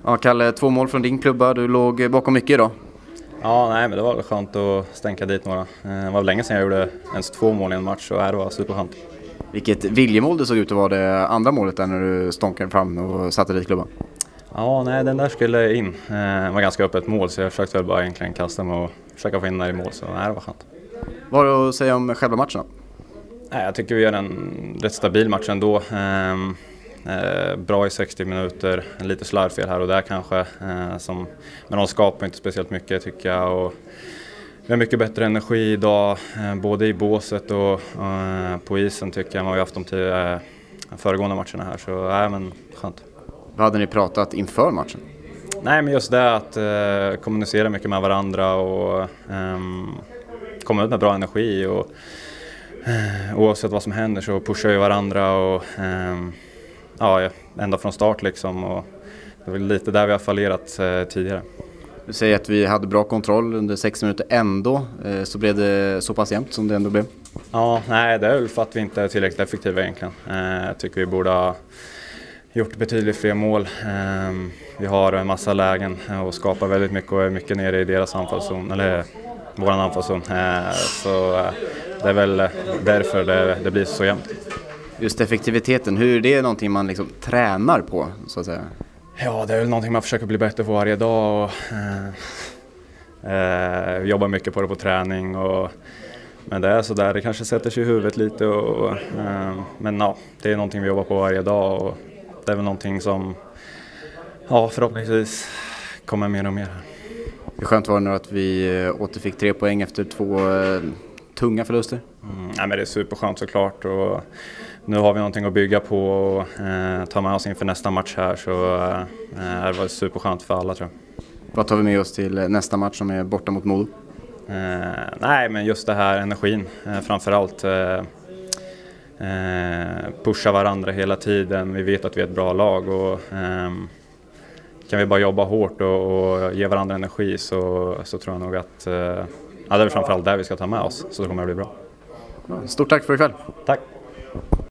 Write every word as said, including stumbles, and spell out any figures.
Ja, Kalle, två mål från din klubba. Du låg bakom mycket idag. Ja, nej, men det var väl skönt att stänka dit några. Det var länge sedan jag gjorde ens två mål i en match och det var superskönt. Vilket viljemål det såg ut att vara det andra målet där när du stånkade fram och satte dit klubban. Ja, nej, den där skulle in. Det var ganska öppet mål så jag försökte väl bara egentligen kasta mig och försöka få in där i mål, så nej, det var skönt. Vad har du att säga om själva matchen? Nej, jag tycker vi gör en rätt stabil match ändå. Ehm, eh, bra i sextio minuter, lite slarvfel här och där kanske. Eh, som, men de skapar inte speciellt mycket tycker jag. Och vi har mycket bättre energi idag, eh, både i båset och eh, på isen tycker jag. Man har vi haft de till eh, föregående matcherna här, så nej, äh, men skönt. Vad hade ni pratat inför matchen? Nej, men just det att eh, kommunicera mycket med varandra och eh, komma ut med bra energi. Och eh, oavsett vad som händer så pushar vi varandra och eh, ja, ända från start liksom. Och det är väl lite där vi har fallerat eh, tidigare. Du säger att vi hade bra kontroll under sex minuter ändå, eh, så blev det så pass jämnt som det ändå blev? Ja, nej, det är väl för att vi inte är tillräckligt effektiva egentligen. Eh, jag tycker vi borde ha gjort betydligt fler mål. Vi har en massa lägen och skapar väldigt mycket och är mycket nere i deras anfallszon, eller våran anfallszon. Så det är väl därför det, det blir så jämnt. Just effektiviteten, hur är det någonting man liksom tränar på så att säga? Ja, det är väl någonting man försöker bli bättre på varje dag och eh, jobbar mycket på det på träning. Och, men det är så där, det kanske sätter sig i huvudet lite. Och, eh, men ja, det är någonting vi jobbar på varje dag. Och, det är väl någonting som ja, förhoppningsvis kommer mer och mer. Hur skönt var det nu att vi återfick tre poäng efter två eh, tunga förluster? Mm, nej, men det är superskönt såklart. Och nu har vi någonting att bygga på och eh, ta med oss inför nästa match här. Så eh, det var superskönt för alla tror jag. Vad tar vi med oss till nästa match som är borta mot Modo? Eh, nej, men just det här energin eh, framförallt. Eh, Eh, pusha varandra hela tiden. Vi vet att vi är ett bra lag och eh, kan vi bara jobba hårt och, och ge varandra energi så, så tror jag nog att eh, ja, det är framförallt där vi ska ta med oss, så det kommer att bli bra. Stort tack för ikväll. Tack.